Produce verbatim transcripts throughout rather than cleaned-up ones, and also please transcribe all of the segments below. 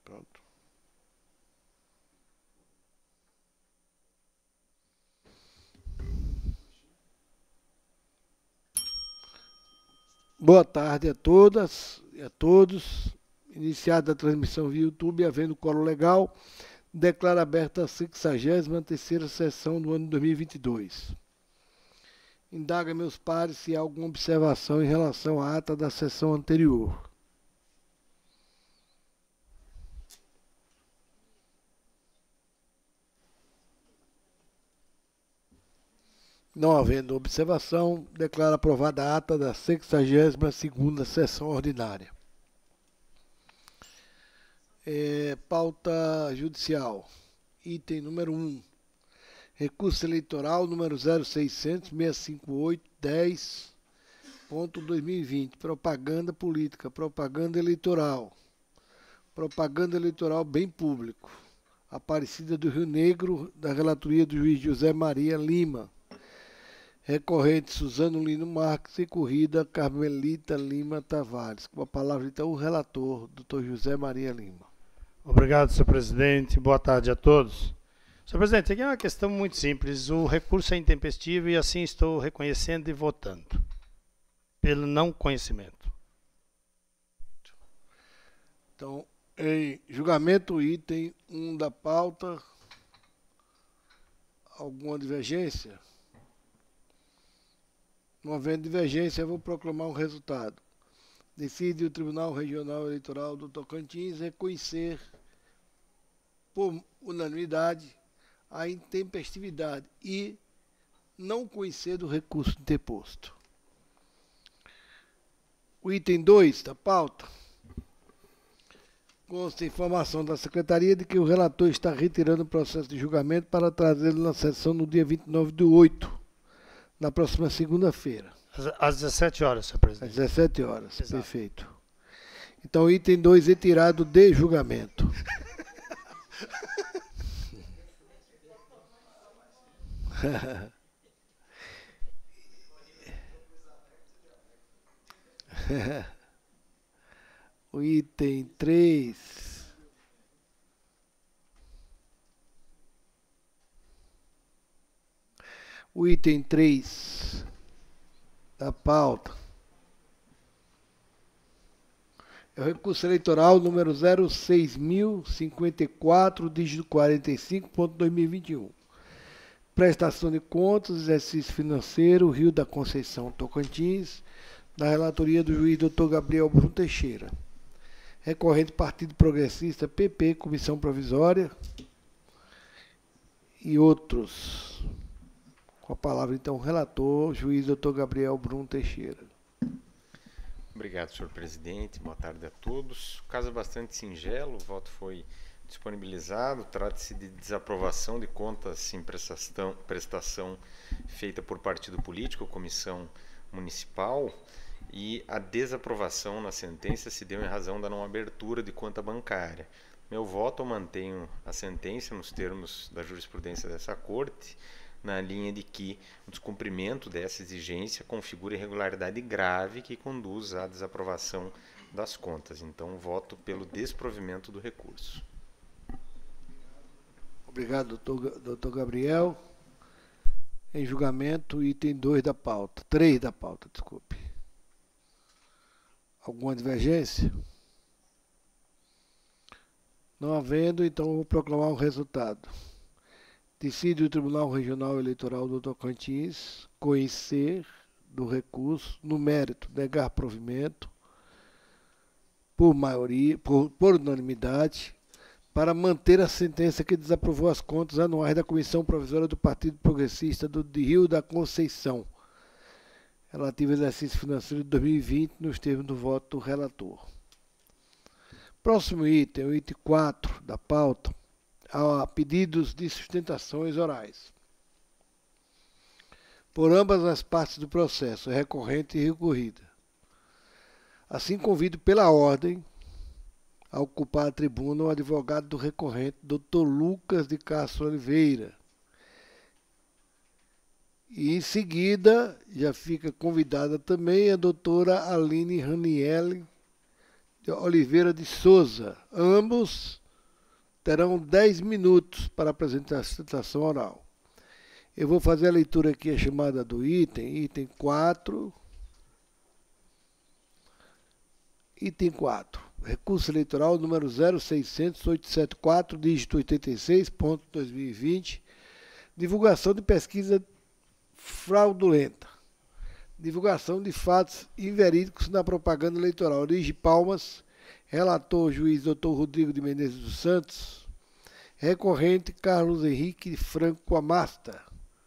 Pronto. Boa tarde a todas e a todos. Iniciada a transmissão via YouTube, havendo quórum legal, declaro aberta a sexagésima terceira sessão do ano dois mil e vinte e dois. Indaga meus pares se há alguma observação em relação à ata da sessão anterior. Não havendo observação, declaro aprovada a ata da sexagésima segunda sessão ordinária. É, pauta judicial. Item número um. Recurso eleitoral número zero seiscentos, seiscentos e cinquenta e oito, dez ponto dois mil e vinte. Propaganda política, propaganda eleitoral. Propaganda eleitoral bem público. Aparecida do Rio Negro, da relatoria do juiz José Maria Lima. Recorrente Suzano Lino Marques e corrida Carmelita Lima Tavares. Com a palavra então o relator, doutor José Maria Lima. Obrigado, senhor presidente. Boa tarde a todos. Senhor presidente, aqui é uma questão muito simples. O recurso é intempestivo e assim estou reconhecendo e votando. Pelo não conhecimento. Então, em julgamento, item um da pauta. Alguma divergência? Não havendo divergência, eu vou proclamar o resultado. Decide o Tribunal Regional Eleitoral do Tocantins reconhecer, por unanimidade, a intempestividade e não conhecer do recurso interposto. O item dois da pauta consta informação da Secretaria de que o relator está retirando o processo de julgamento para trazê-lo na sessão no dia vinte e nove do oito, na próxima segunda-feira. Às dezessete horas, senhor presidente. Às dezessete horas, Exato. Perfeito. Então, o item dois retirado de julgamento. O item três. O item três da pauta é o recurso eleitoral número zero seis mil cinquenta e quatro, dígito quarenta e cinco ponto dois mil e vinte e um. Prestação de contas, exercício financeiro, Rio da Conceição, Tocantins, da relatoria do juiz doutor Gabriel Brum Teixeira. Recorrente Partido Progressista, P P, Comissão Provisória e outros. Com a palavra, então, o relator, juiz doutor Gabriel Brum Teixeira. Obrigado, senhor presidente. Boa tarde a todos. O caso é bastante singelo, o voto foi disponibilizado. Trata-se de desaprovação de contas em prestação, prestação feita por partido político, comissão municipal, e a desaprovação na sentença se deu em razão da não abertura de conta bancária. Meu voto, eu mantenho a sentença nos termos da jurisprudência dessa corte, na linha de que o descumprimento dessa exigência configura irregularidade grave que conduz à desaprovação das contas. Então, voto pelo desprovimento do recurso. Obrigado, doutor, doutor Gabriel. Em julgamento, item dois da pauta. três da pauta, desculpe. Alguma divergência? Não havendo, então eu vou proclamar o resultado. Decide o Tribunal Regional Eleitoral do Tocantins conhecer do recurso, no mérito, negar provimento, por maioria, por, por unanimidade, para manter a sentença que desaprovou as contas anuais da Comissão Provisória do Partido Progressista do de Rio da Conceição, relativa ao exercício financeiro de dois mil e vinte, nos termos do voto do relator. Próximo item, o item quatro da pauta, a pedidos de sustentações orais. Por ambas as partes do processo, recorrente e recorrida. Assim, convido pela ordem a ocupar a tribuna o advogado do recorrente, doutor Lucas de Castro Oliveira. E, em seguida, já fica convidada também a doutora Aline Ranielli de Oliveira de Souza. Ambos terão dez minutos para apresentar a apresentação oral. Eu vou fazer a leitura aqui, a chamada do item, item quatro. Item quatro. Recurso eleitoral número zero seiscentos, oitocentos e setenta e quatro, dígito oitenta e seis, ponto dois mil e vinte. Divulgação de pesquisa fraudulenta. Divulgação de fatos inverídicos na propaganda eleitoral. Origem Palmas. Relator, juiz doutor Rodrigo de Menezes dos Santos. Recorrente, Carlos Henrique Franco Amasta.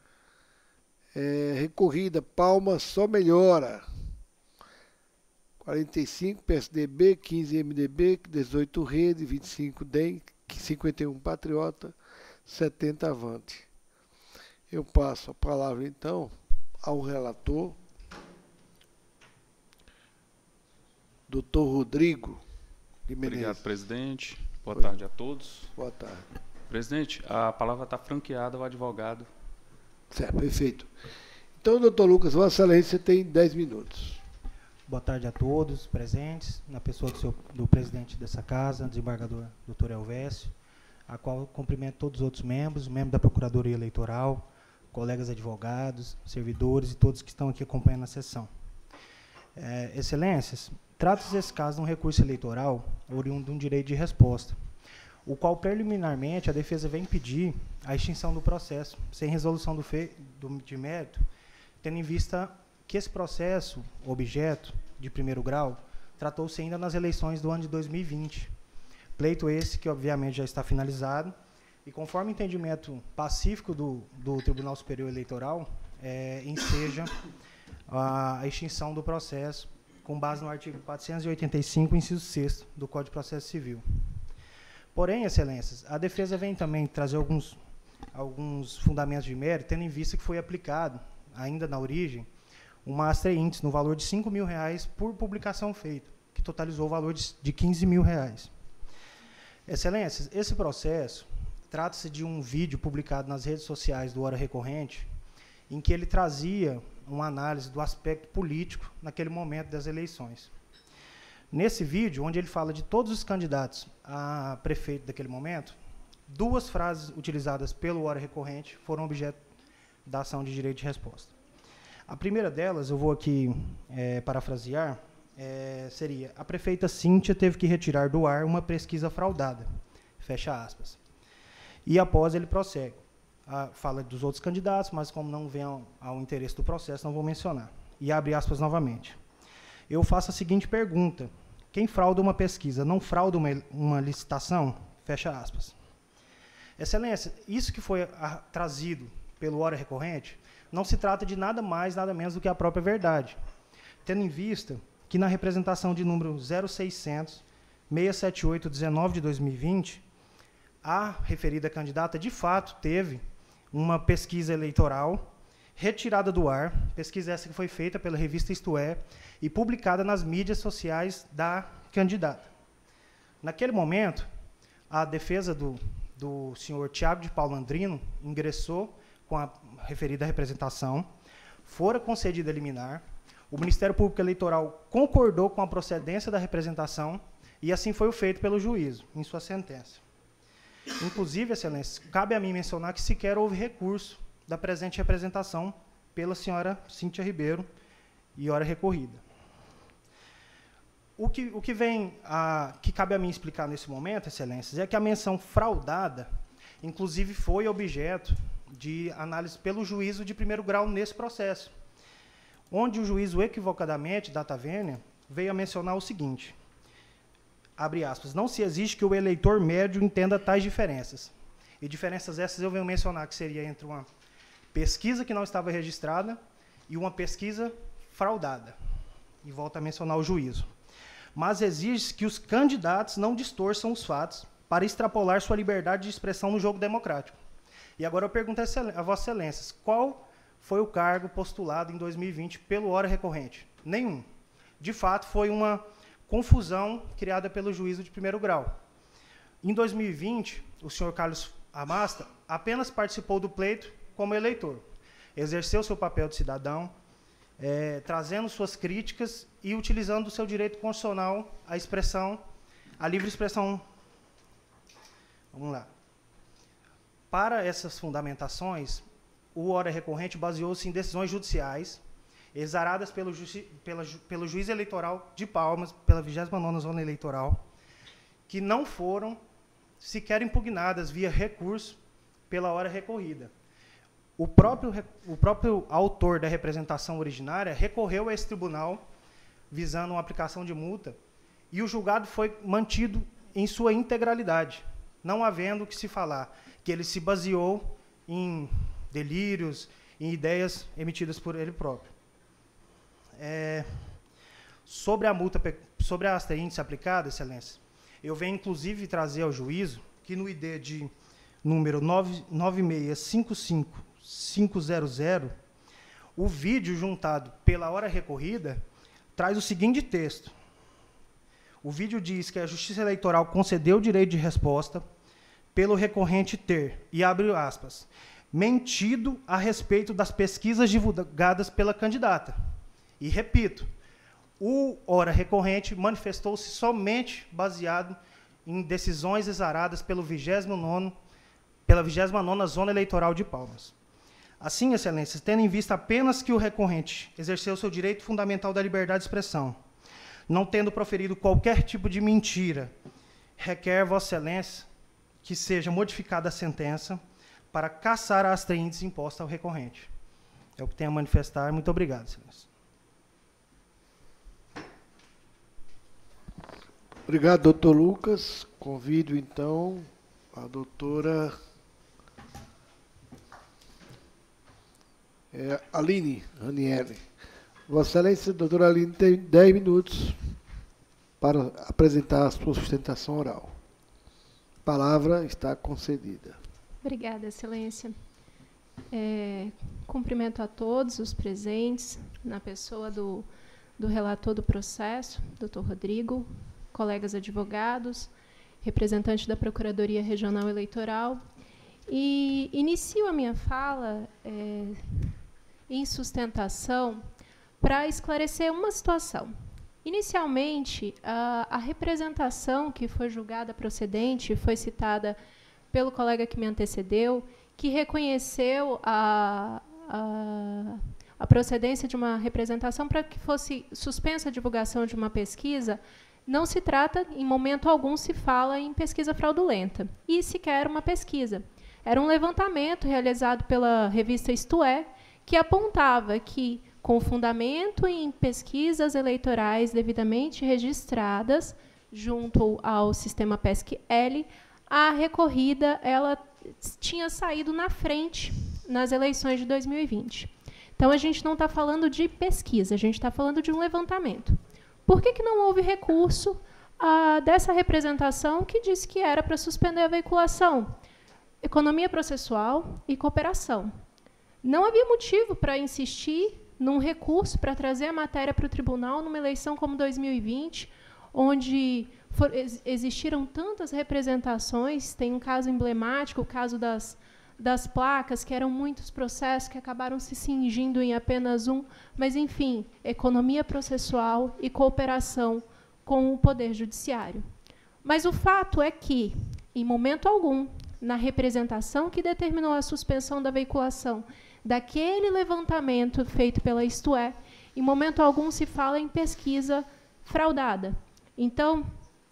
É, recorrida, Palmas só melhora. quarenta e cinco, P S D B, quinze, M D B, dezoito, Rede, vinte e cinco, D E M, cinquenta e um, Patriota, setenta, Avante. Eu passo a palavra, então, ao relator, doutor Rodrigo de Menezes. Obrigado, presidente. Boa Oi. tarde a todos. Boa tarde. Presidente, a palavra está franqueada ao advogado. Certo, perfeito. Então, doutor Lucas, Vossa Excelência tem dez minutos. Boa tarde a todos presentes, na pessoa do, seu, do presidente dessa casa, desembargador doutor Elvésio, a qual cumprimento todos os outros membros, membros da Procuradoria Eleitoral, colegas advogados, servidores e todos que estão aqui acompanhando a sessão. É, excelências, trata-se desse caso de um recurso eleitoral oriundo de um direito de resposta, o qual preliminarmente a defesa vem pedir a extinção do processo, sem resolução do fe, do, de mérito, tendo em vista que esse processo, objeto de primeiro grau, tratou-se ainda nas eleições do ano de dois mil e vinte. Pleito esse que, obviamente, já está finalizado, e conforme o entendimento pacífico do, do Tribunal Superior Eleitoral, é, enseja a, a extinção do processo, com base no artigo quatrocentos e oitenta e cinco, inciso sexto, do Código de Processo Civil. Porém, excelências, a defesa vem também trazer alguns, alguns fundamentos de mérito, tendo em vista que foi aplicado, ainda na origem, um master índice no valor de cinco mil reais por publicação feita, que totalizou o valor de, de quinze mil reais. Excelências, esse processo trata-se de um vídeo publicado nas redes sociais do Hora Recorrente, em que ele trazia uma análise do aspecto político naquele momento das eleições. Nesse vídeo, onde ele fala de todos os candidatos a prefeito daquele momento, duas frases utilizadas pelo Hora Recorrente foram objeto da ação de direito de resposta. A primeira delas, eu vou aqui é, parafrasear, é, seria: a prefeita Cíntia teve que retirar do ar uma pesquisa fraudada, fecha aspas. E após ele prossegue. A, fala dos outros candidatos, mas como não vem ao, ao interesse do processo, não vou mencionar. E abre aspas novamente. Eu faço a seguinte pergunta: quem frauda uma pesquisa não frauda uma, uma licitação? Fecha aspas. Excelência, isso que foi a, trazido pelo Hora Recorrente não se trata de nada mais, nada menos do que a própria verdade, tendo em vista que na representação de número zero seiscentos, seiscentos e setenta e oito, dezenove de dois mil e vinte, a referida candidata, de fato, teve uma pesquisa eleitoral retirada do ar, pesquisa essa que foi feita pela revista Isto É, e publicada nas mídias sociais da candidata. Naquele momento, a defesa do, do senhor Tiago de Paulo Andrino ingressou com a referida representação, fora concedida liminar, o Ministério Público Eleitoral concordou com a procedência da representação e assim foi o feito pelo juízo, em sua sentença. Inclusive, excelência, cabe a mim mencionar que sequer houve recurso da presente representação pela senhora Cíntia Ribeiro e hora recorrida. O que, o que vem a, que cabe a mim explicar nesse momento, excelências, é que a menção fraudada, inclusive, foi objeto de análise pelo juízo de primeiro grau nesse processo, onde o juízo equivocadamente, data vênia, veio a mencionar o seguinte, abre aspas, não se exige que o eleitor médio entenda tais diferenças. E diferenças essas eu venho mencionar que seria entre uma pesquisa que não estava registrada e uma pesquisa fraudada. E volto a mencionar o juízo. Mas exige que os candidatos não distorçam os fatos para extrapolar sua liberdade de expressão no jogo democrático. E agora eu pergunto a Vossa Excelências, qual foi o cargo postulado em dois mil e vinte pelo Hora Recorrente? Nenhum. De fato, foi uma confusão criada pelo juízo de primeiro grau. Em dois mil e vinte, o senhor Carlos Amasta apenas participou do pleito como eleitor. Exerceu seu papel de cidadão, é, trazendo suas críticas e utilizando o seu direito constitucional à expressão, à livre expressão. Vamos lá. Para essas fundamentações, o ora recorrente baseou-se em decisões judiciais exaradas pelo, juiz, pela, pelo juiz eleitoral de Palmas, pela vigésima nona Zona Eleitoral, que não foram sequer impugnadas via recurso pela hora recorrida. O próprio, o próprio autor da representação originária recorreu a esse tribunal visando uma aplicação de multa e o julgado foi mantido em sua integralidade, não havendo que se falar que ele se baseou em delírios, em ideias emitidas por ele próprio. É, sobre a multa, sobre a asta índice aplicada, Excelência, eu venho, inclusive, trazer ao juízo que no I D de número nove seis cinco cinco cinco zero zero, o vídeo juntado pela hora recorrida traz o seguinte texto. O vídeo diz que a Justiça Eleitoral concedeu o direito de resposta pelo recorrente ter, e abre aspas, mentido a respeito das pesquisas divulgadas pela candidata. E, repito, o ora recorrente manifestou-se somente baseado em decisões exaradas pelo vigésimo nono, pela vigésima nona Zona Eleitoral de Palmas. Assim, Excelências, tendo em vista apenas que o recorrente exerceu seu direito fundamental da liberdade de expressão, não tendo proferido qualquer tipo de mentira, requer Vossa Excelência que seja modificada a sentença para cassar a asta índice imposta ao recorrente. É o que tenho a manifestar. Muito obrigado, Excelência. Obrigado, doutor Lucas. Convido, então, a doutora é, Aline Ranieri. Vossa Excelência, doutora Aline, tem dez minutos para apresentar a sua sustentação oral. A palavra está concedida. Obrigada, Excelência. É, cumprimento a todos os presentes, na pessoa do, do relator do processo, doutor Rodrigo, colegas advogados, representante da Procuradoria Regional Eleitoral, e inicio a minha fala é, em sustentação para esclarecer uma situação. Inicialmente, a, a representação que foi julgada procedente foi citada pelo colega que me antecedeu, que reconheceu a, a, a procedência de uma representação para que fosse suspensa a divulgação de uma pesquisa. Não se trata, em momento algum, se fala em pesquisa fraudulenta, e sequer uma pesquisa. Era um levantamento realizado pela revista Isto É, que apontava que, com fundamento em pesquisas eleitorais devidamente registradas junto ao sistema PESC-L, a recorrida ela tinha saído na frente nas eleições de dois mil e vinte. Então, a gente não está falando de pesquisa, a gente está falando de um levantamento. Por que que não houve recurso ah, dessa representação que disse que era para suspender a veiculação? Economia processual e cooperação. Não havia motivo para insistir num recurso para trazer a matéria para o tribunal numa eleição como dois mil e vinte, onde for, ex, existiram tantas representações. Tem um caso emblemático, o caso das, das placas, que eram muitos processos que acabaram se cingindo em apenas um, mas, enfim, economia processual e cooperação com o Poder Judiciário. Mas o fato é que, em momento algum, na representação que determinou a suspensão da veiculação daquele levantamento feito pela Isto É, em momento algum se fala em pesquisa fraudada. Então,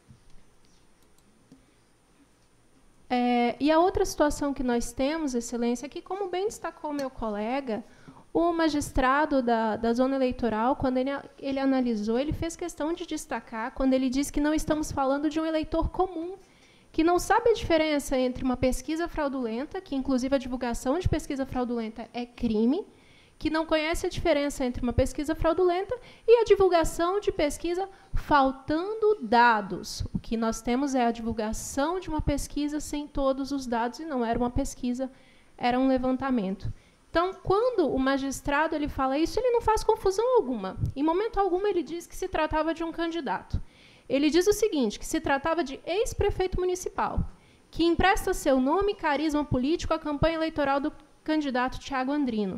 é, e a outra situação que nós temos, Excelência, é que, como bem destacou meu colega, o magistrado da, da zona eleitoral, quando ele, ele analisou, ele fez questão de destacar, quando ele diz que não estamos falando de um eleitor comum, que não sabe a diferença entre uma pesquisa fraudulenta, que, inclusive, a divulgação de pesquisa fraudulenta é crime, que não conhece a diferença entre uma pesquisa fraudulenta e a divulgação de pesquisa faltando dados. O que nós temos é a divulgação de uma pesquisa sem todos os dados, e não era uma pesquisa, era um levantamento. Então, quando o magistrado ele fala isso, ele não faz confusão alguma. Em momento algum, ele diz que se tratava de um candidato. Ele diz o seguinte, que se tratava de ex-prefeito municipal, que empresta seu nome e carisma político à campanha eleitoral do candidato Thiago Andrino,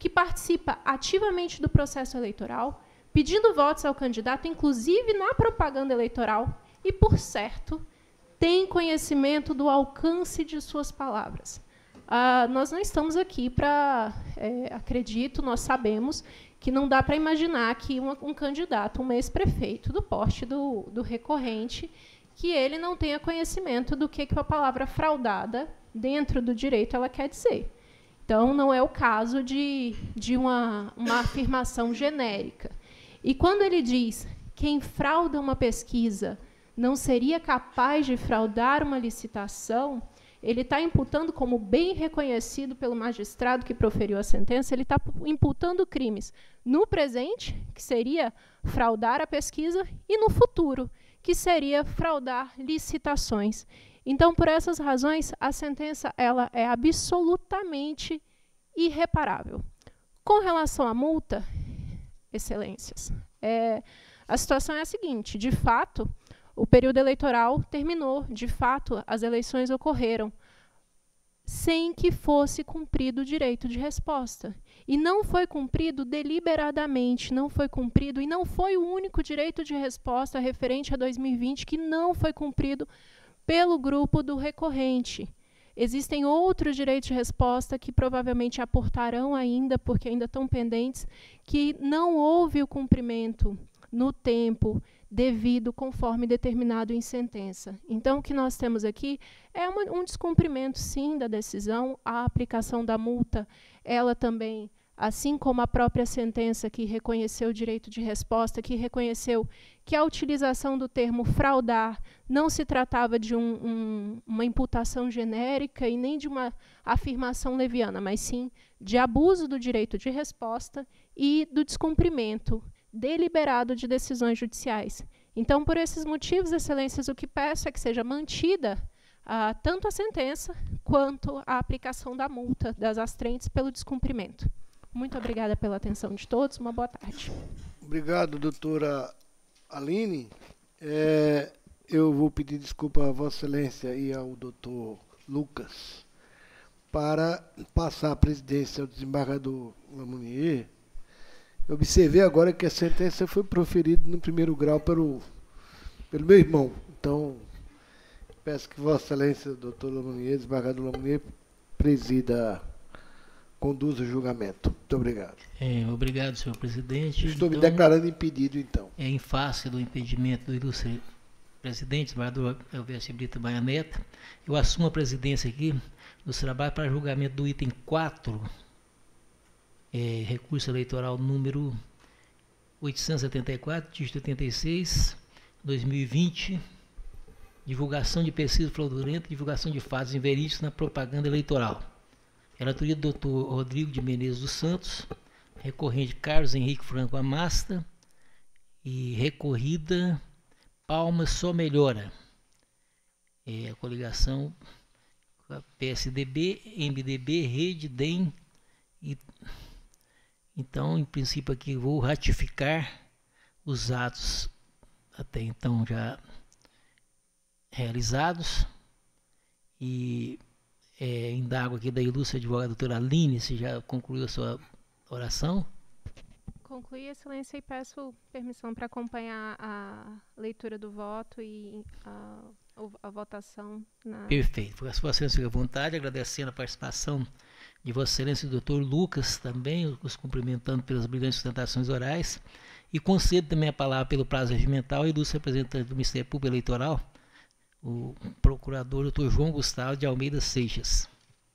que participa ativamente do processo eleitoral, pedindo votos ao candidato, inclusive na propaganda eleitoral, e, por certo, tem conhecimento do alcance de suas palavras. Ah, nós não estamos aqui para, é, acredito, nós sabemos que não dá para imaginar que uma, um candidato, um ex-prefeito do porte do, do recorrente, que ele não tenha conhecimento do que, que a palavra fraudada, dentro do direito, ela quer dizer. Então, não é o caso de, de uma, uma afirmação genérica. E quando ele diz quem frauda uma pesquisa não seria capaz de fraudar uma licitação, ele está imputando, como bem reconhecido pelo magistrado que proferiu a sentença, ele está imputando crimes no presente, que seria fraudar a pesquisa, e no futuro, que seria fraudar licitações. Então, por essas razões, a sentença ela é absolutamente irreparável. Com relação à multa, excelências, é, a situação é a seguinte: de fato, o período eleitoral terminou, de fato, as eleições ocorreram, sem que fosse cumprido o direito de resposta. E não foi cumprido deliberadamente, não foi cumprido, e não foi o único direito de resposta referente a dois mil e vinte que não foi cumprido pelo grupo do recorrente. Existem outros direitos de resposta que provavelmente aportarão ainda, porque ainda estão pendentes, que não houve o cumprimento no tempo devido, conforme determinado em sentença. Então, o que nós temos aqui é uma, um descumprimento, sim, da decisão. A aplicação da multa, ela também, assim como a própria sentença que reconheceu o direito de resposta, que reconheceu que a utilização do termo fraudar não se tratava de um, um, uma imputação genérica e nem de uma afirmação leviana, mas sim de abuso do direito de resposta e do descumprimento deliberado de decisões judiciais. Então, por esses motivos, excelências, o que peço é que seja mantida ah, tanto a sentença quanto a aplicação da multa das astrentes pelo descumprimento. Muito obrigada pela atenção de todos. Uma boa tarde. Obrigado, doutora Aline. É, eu vou pedir desculpa a Vossa Excelência e ao doutor Lucas para passar a presidência ao desembargador Lamounier. Eu observei agora que a sentença foi proferida no primeiro grau pelo, pelo meu irmão. Então, peço que Vossa Excelência, doutor Lamounier, desembargador Lamounier, presida, conduza o julgamento. Muito obrigado. É, obrigado, senhor presidente. Estou então, me declarando impedido, então. É, em face do impedimento do ilustre presidente, desembargador Elvésio Brito Baia Neto, eu assumo a presidência aqui dos trabalhos para julgamento do item quatro, é, recurso eleitoral número oitocentos e setenta e quatro, dígito oitenta e seis, dois mil e vinte, divulgação de pesquisa fraudulenta, divulgação de fatos inverídicos na propaganda eleitoral. Relatoria do doutor Rodrigo de Menezes dos Santos, recorrente Carlos Henrique Franco Amasta e recorrida Palmas Só Melhora. É, a coligação com a P S D B, M D B, Rede, D E M. E, então, em princípio aqui, vou ratificar os atos até então já realizados e é, indago aqui da ilustre advogada doutora Aline, se já concluiu a sua oração. Concluí, excelência, e peço permissão para acompanhar a leitura do voto e a, a votação. Na... Perfeito. A sua excelência fica à vontade, agradecendo a participação de Vossa Excelência, do doutor Lucas, também, os cumprimentando pelas brilhantes sustentações orais, e concedo também a palavra pelo prazo regimental ao ilustre representante do Ministério Público Eleitoral, o procurador doutor João Gustavo de Almeida Seixas.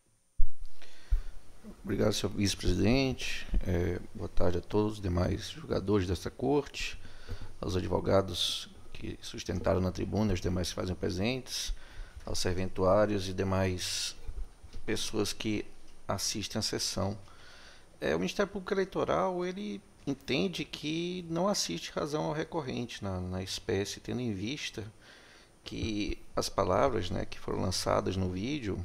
Obrigado, senhor vice-presidente. É, boa tarde a todos os demais julgadores desta corte, aos advogados que sustentaram na tribuna, os demais que fazem presentes, aos serventuários e demais pessoas que assistem à sessão. É, o Ministério Público Eleitoral, ele entende que não assiste razão ao recorrente na, na espécie, tendo em vista que as palavras, né, que foram lançadas no vídeo,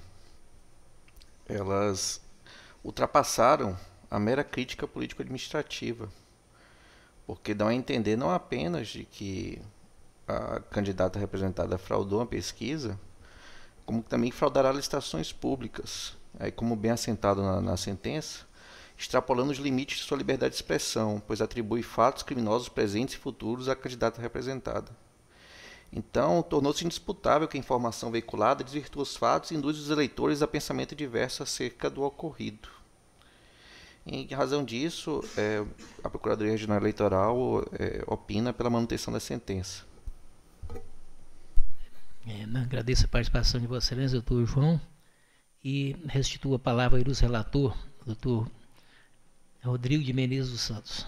elas ultrapassaram a mera crítica político-administrativa, porque dão a entender não apenas de que a candidata representada fraudou uma pesquisa, como também fraudará licitações públicas. Aí, como bem assentado na, na sentença, extrapolando os limites de sua liberdade de expressão, pois atribui fatos criminosos presentes e futuros à candidata representada. Então, tornou-se indisputável que a informação veiculada desvirtua os fatos e induz os eleitores a pensamento diverso acerca do ocorrido. Em razão disso, é, a Procuradoria Regional Eleitoral é, opina pela manutenção da sentença. É, agradeço a participação de Vossa Excelência, doutor João, e restituo a palavra ao ilustre relator, doutor Rodrigo de Menezes dos Santos.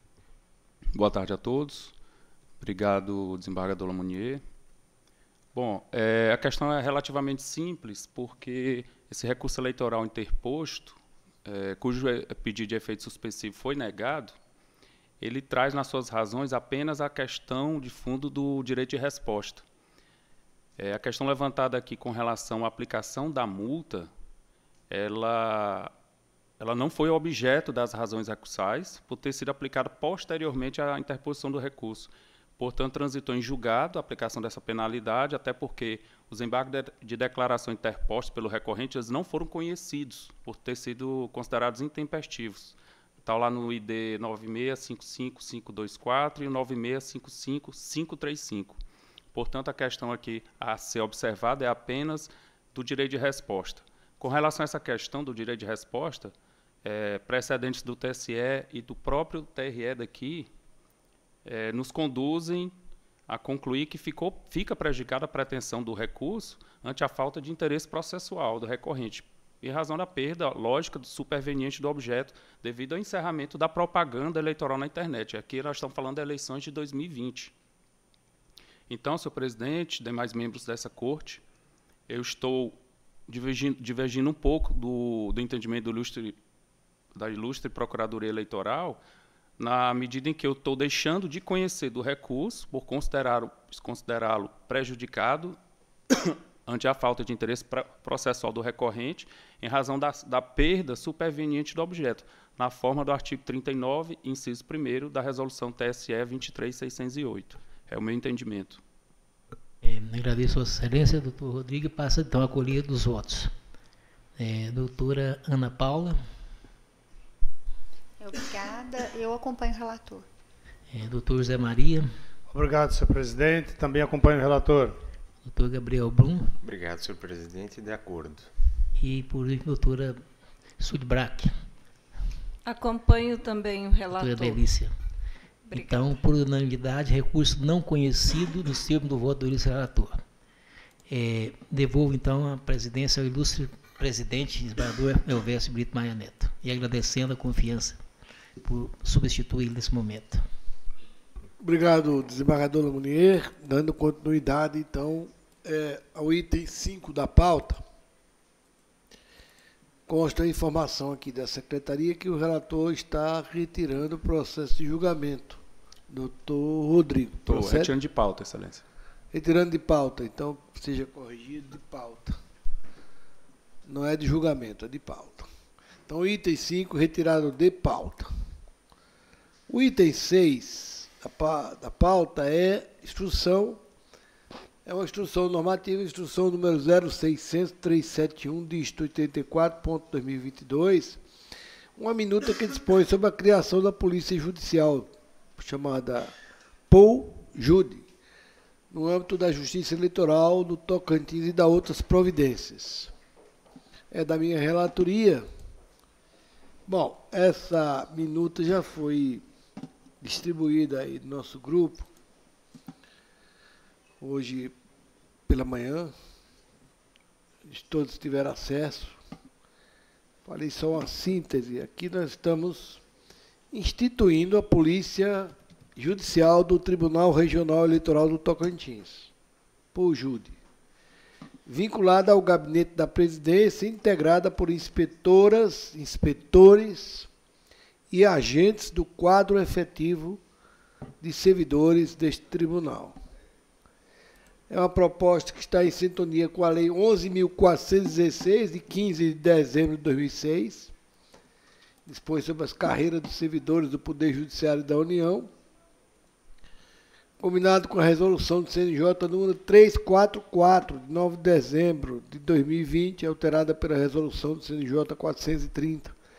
Boa tarde a todos. Obrigado, desembargador Lamounier. Bom, é, a questão é relativamente simples, porque esse recurso eleitoral interposto, é, cujo pedido de efeito suspensivo foi negado, ele traz nas suas razões apenas a questão de fundo do direito de resposta. É, a questão levantada aqui com relação à aplicação da multa, ela, ela não foi objeto das razões recursais, por ter sido aplicada posteriormente à interposição do recurso. Portanto, transitou em julgado a aplicação dessa penalidade, até porque os embargos de, de declaração interpostos pelo recorrente eles não foram conhecidos, por ter sido considerados intempestivos. Está lá no I D nove seis cinco cinco cinco dois quatro e o nove seis cinco cinco cinco três cinco. Portanto, a questão aqui a ser observada é apenas do direito de resposta. Com relação a essa questão do direito de resposta, é, precedentes do T S E e do próprio T R E daqui é, nos conduzem a concluir que ficou, fica prejudicada a pretensão do recurso ante a falta de interesse processual do recorrente, em razão da perda lógica do superveniente do objeto devido ao encerramento da propaganda eleitoral na internet. Aqui nós estamos falando das eleições de dois mil e vinte. Então, senhor presidente, demais membros dessa corte, eu estou divergindo, divergindo um pouco do, do entendimento do ilustre, da ilustre Procuradoria Eleitoral, na medida em que eu estou deixando de conhecer do recurso, por considerá-lo considerá-lo prejudicado ante a falta de interesse processual do recorrente, em razão da, da perda superveniente do objeto, na forma do artigo trinta e nove, inciso primeiro, da Resolução T S E vinte e três mil seiscentos e oito. É o meu entendimento. É, agradeço a Vossa Excelência, doutor Rodrigo, e passa então a colher dos votos. É, doutora Ana Paula. Obrigada. Eu acompanho o relator. É, doutor José Maria. Obrigado, senhor presidente. Também acompanho o relator. Doutor Gabriel Blum. Obrigado, senhor presidente. De acordo. E, por último, doutora Sudbrack. Acompanho também o relator. Doutora Delícia. Obrigada. Então, por unanimidade, recurso não conhecido nos termos do voto do ilustre relator. É, devolvo, então, a presidência ao ilustre presidente, desembargador Elvésio Brito Maia Neto, e agradecendo a confiança por substituí-lo nesse momento. Obrigado, desembargador Lamounier. Dando continuidade, então, é, ao item cinco da pauta, consta a informação aqui da Secretaria que o relator está retirando o processo de julgamento. Doutor Rodrigo. Estou retirando de pauta, excelência. Retirando de pauta, então seja corrigido de pauta. Não é de julgamento, é de pauta. Então, item cinco, retirado de pauta. O item seis da pauta é instrução, é uma instrução normativa, instrução número zero seiscentos, trezentos e setenta e um, dígito oitenta e quatro ponto dois mil e vinte e dois, uma minuta que dispõe sobre a criação da Polícia Judicial, chamada POL-JUDE, no âmbito da Justiça Eleitoral do Tocantins e da outras providências. É da minha relatoria. Bom, essa minuta já foi distribuída aí no nosso grupo, hoje pela manhã, todos tiveram acesso. Falei só uma síntese. Aqui nós estamos instituindo a Polícia Judicial do Tribunal Regional Eleitoral do Tocantins, POL-JUDE, vinculada ao gabinete da presidência, integrada por inspetoras, inspetores e agentes do quadro efetivo de servidores deste tribunal. É uma proposta que está em sintonia com a Lei onze mil quatrocentos e dezesseis, de quinze de dezembro de dois mil e seis, dispõe sobre as carreiras dos servidores do Poder Judiciário da União, combinado com a resolução do C N J número trezentos e quarenta e quatro, de nove de dezembro de dois mil e vinte, alterada pela resolução do C N J quatrocentos e trinta,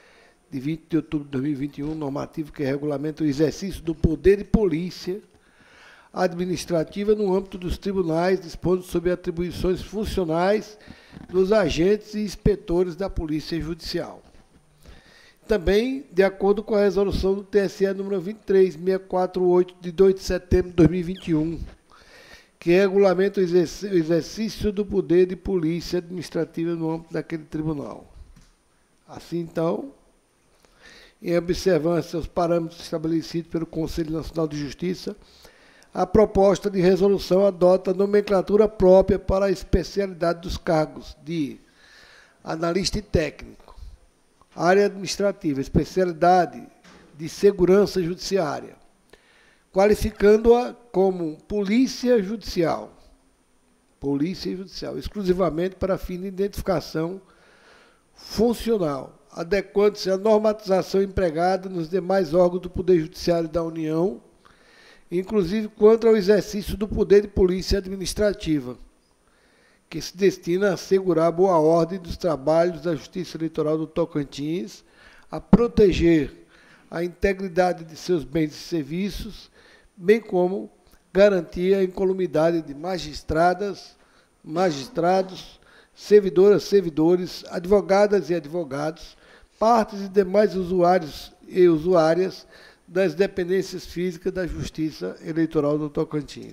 de vinte de outubro de dois mil e vinte e um, normativo que regulamenta o exercício do poder de polícia administrativa no âmbito dos tribunais, dispondo sobre atribuições funcionais dos agentes e inspetores da Polícia Judicial. Também, de acordo com a resolução do T S E número vinte e três mil seiscentos e quarenta e oito, de dois de setembro de dois mil e vinte e um, que regulamenta o exercício do poder de polícia administrativa no âmbito daquele tribunal. Assim, então, em observância aos parâmetros estabelecidos pelo Conselho Nacional de Justiça, a proposta de resolução adota a nomenclatura própria para a especialidade dos cargos de analista e técnico, área administrativa, especialidade de segurança judiciária, qualificando-a como polícia judicial, polícia judicial, exclusivamente para fim de identificação funcional, adequando-se à normatização empregada nos demais órgãos do Poder Judiciário da União, inclusive quanto ao exercício do poder de polícia administrativa, que se destina a assegurar a boa ordem dos trabalhos da Justiça Eleitoral do Tocantins, a proteger a integridade de seus bens e serviços, bem como garantir a incolumidade de magistradas, magistrados, servidoras, servidores, advogadas e advogados, partes e demais usuários e usuárias das dependências físicas da Justiça Eleitoral do Tocantins.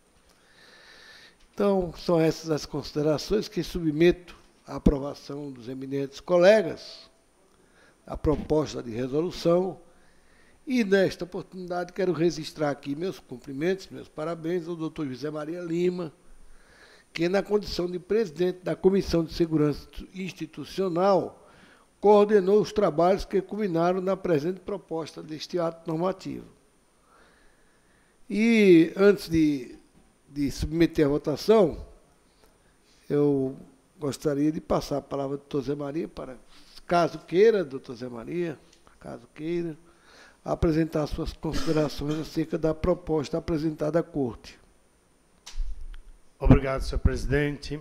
Então, são essas as considerações que submeto à aprovação dos eminentes colegas, a proposta de resolução, e, nesta oportunidade, quero registrar aqui meus cumprimentos, meus parabéns ao doutor José Maria Lima, que, na condição de presidente da Comissão de Segurança Institucional, coordenou os trabalhos que culminaram na presente proposta deste ato normativo. E, antes de, de submeter à votação, eu gostaria de passar a palavra ao doutor Zé Maria para, caso queira, doutor Zé Maria, caso queira, apresentar suas considerações acerca da proposta apresentada à Corte. Obrigado, senhor presidente.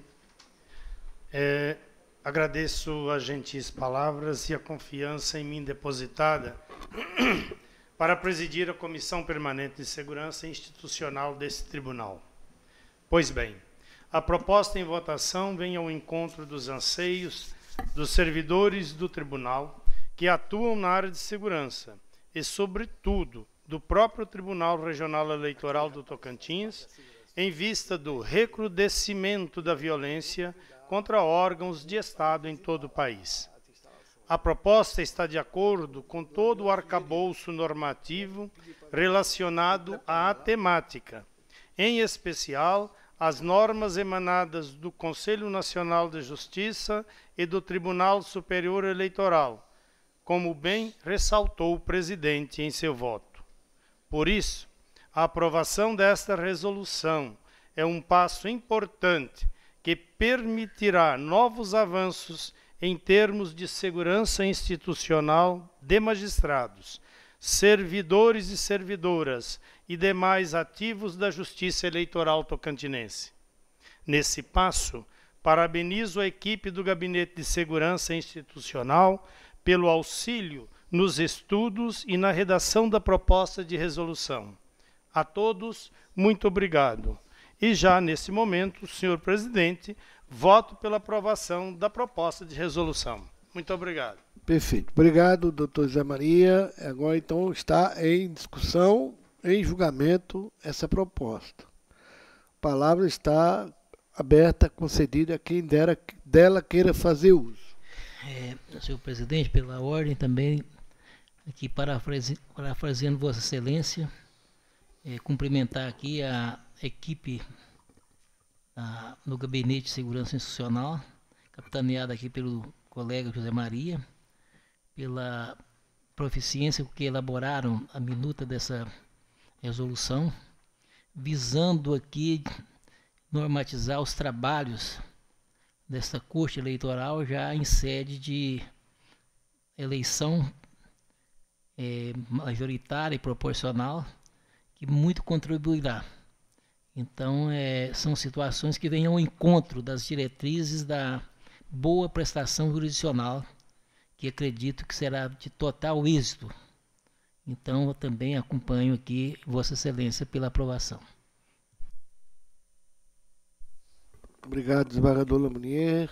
É, agradeço as gentis palavras e a confiança em mim depositada para presidir a Comissão Permanente de Segurança Institucional desse tribunal. Pois bem, a proposta em votação vem ao encontro dos anseios dos servidores do tribunal que atuam na área de segurança e, sobretudo, do próprio Tribunal Regional Eleitoral do Tocantins, em vista do recrudescimento da violência contra órgãos de Estado em todo o país. A proposta está de acordo com todo o arcabouço normativo relacionado à temática, em especial as normas emanadas do Conselho Nacional de Justiça e do Tribunal Superior Eleitoral, como bem ressaltou o presidente em seu voto. Por isso, a aprovação desta resolução é um passo importante que permitirá novos avanços em termos de segurança institucional de magistrados, servidores e servidoras e demais ativos da Justiça Eleitoral tocantinense. Nesse passo, parabenizo a equipe do Gabinete de Segurança Institucional pelo auxílio nos estudos e na redação da proposta de resolução. A todos, muito obrigado. E já, nesse momento, senhor presidente, voto pela aprovação da proposta de resolução. Muito obrigado. Perfeito. Obrigado, doutor Zé Maria. Agora, então, está em discussão, em julgamento, essa proposta. A palavra está aberta, concedida a quem dera, dela queira fazer uso. É, senhor presidente, pela ordem também, aqui parafrase, parafraseando Vossa Excelência, é, cumprimentar aqui a equipe a, no Gabinete de Segurança Institucional, capitaneada aqui pelo colega José Maria, pela proficiência com que elaboraram a minuta dessa resolução, visando aqui normatizar os trabalhos desta Corte Eleitoral já em sede de eleição é, majoritária e proporcional, que muito contribuirá. Então, é, são situações que vêm ao encontro das diretrizes da boa prestação jurisdicional que acredito que será de total êxito. Então, eu também acompanho aqui Vossa Excelência pela aprovação. Obrigado, desembargador Lamounier.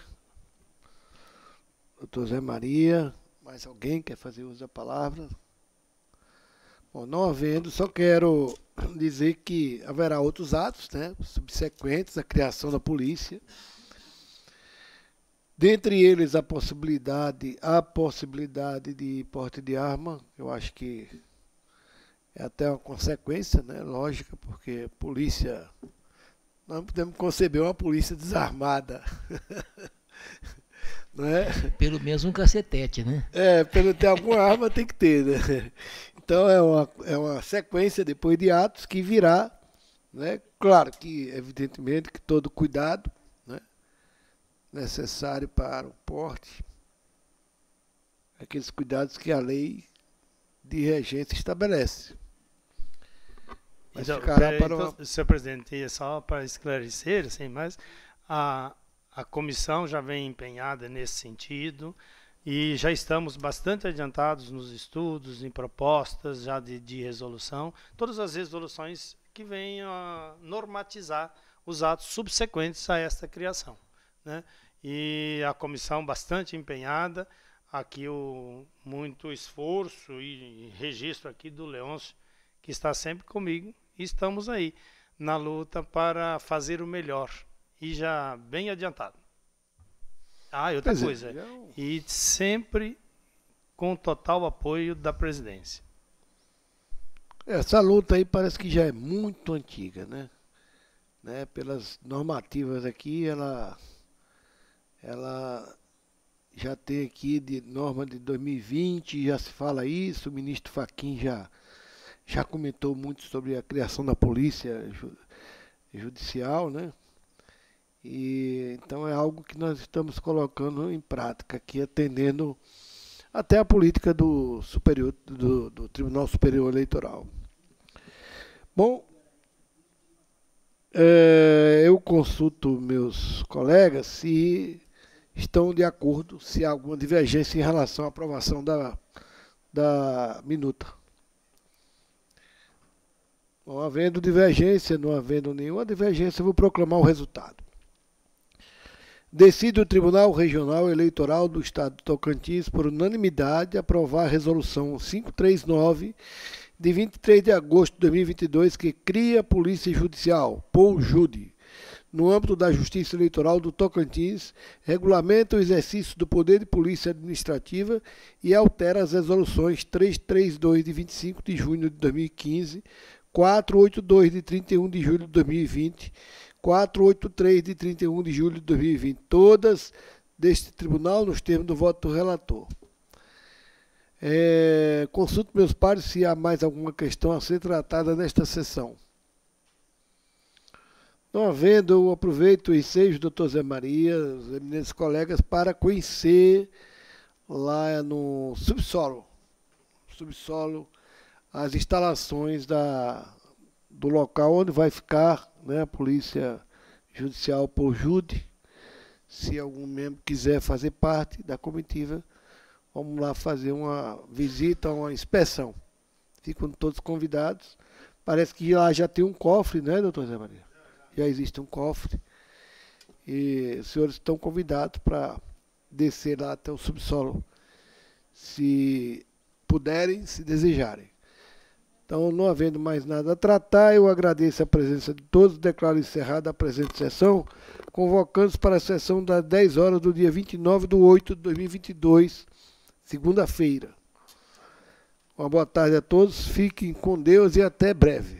Doutor Zé Maria, mais alguém quer fazer uso da palavra? Bom, não havendo, só quero dizer que haverá outros atos, né, subsequentes à criação da polícia. Dentre eles, a possibilidade, a possibilidade de porte de arma, eu acho que é até uma consequência, né, lógica, porque polícia, nós não podemos conceber uma polícia desarmada. Não é? Pelo menos um cacetete, né? É, pelo ter alguma arma tem que ter, né? Então é uma, é uma sequência depois de atos que virá, né? Claro que, evidentemente, que todo cuidado, né, necessário para o porte, aqueles cuidados que a lei de regência estabelece. Mas então, ficará é, para então, uma... senhor presidente, só para esclarecer, assim, mas a, a comissão já vem empenhada nesse sentido e já estamos bastante adiantados nos estudos, em propostas já de, de resolução, todas as resoluções que venham a normatizar os atos subsequentes a esta criação, né? E a comissão bastante empenhada, aqui o muito esforço e, e registro aqui do Leôncio, que está sempre comigo, e estamos aí na luta para fazer o melhor, e já bem adiantado. Ah, e outra Pois é, coisa, já- e sempre com total apoio da presidência. Essa luta aí parece que já é muito antiga, né? Né? Pelas normativas aqui, ela, ela já tem aqui de norma de dois mil e vinte, já se fala isso, o ministro Fachin já, já comentou muito sobre a criação da polícia ju- judicial, né? E então é algo que nós estamos colocando em prática aqui, atendendo até a política do, superior, do, do Tribunal Superior Eleitoral. Bom, é, eu consulto meus colegas se estão de acordo, se há alguma divergência em relação à aprovação da, da minuta. Não havendo divergência, não havendo nenhuma divergência, eu vou proclamar o resultado. Decide o Tribunal Regional Eleitoral do Estado de Tocantins, por unanimidade, aprovar a Resolução quinhentos e trinta e nove, de vinte e três de agosto de dois mil e vinte e dois, que cria a Polícia Judicial, POLJUD, no âmbito da Justiça Eleitoral do Tocantins, regulamenta o exercício do poder de polícia administrativa e altera as resoluções trezentos e trinta e dois, de vinte e cinco de junho de dois mil e quinze, quatrocentos e oitenta e dois, de trinta e um de julho de dois mil e vinte, quatrocentos e oitenta e três, de trinta e um de julho de dois mil e vinte, todas deste tribunal nos termos do voto do relator. É, consulto meus pares se há mais alguma questão a ser tratada nesta sessão. Não havendo, eu aproveito o ensejo do doutor Zé Maria, os eminentes colegas, para conhecer lá no subsolo, subsolo, as instalações da, do local onde vai ficar, né, a Polícia Judicial POLJUD. Se algum membro quiser fazer parte da comitiva, vamos lá fazer uma visita, uma inspeção. Ficam todos convidados. Parece que lá já tem um cofre, né, doutor Zé Maria? Já existe um cofre. E os senhores estão convidados para descer lá até o subsolo, se puderem, se desejarem. Então, não havendo mais nada a tratar, eu agradeço a presença de todos, declaro encerrada a presente sessão, convocando-os para a sessão das dez horas do dia vinte e nove de oito de dois mil e vinte e dois, segunda-feira. Uma boa tarde a todos, fiquem com Deus e até breve.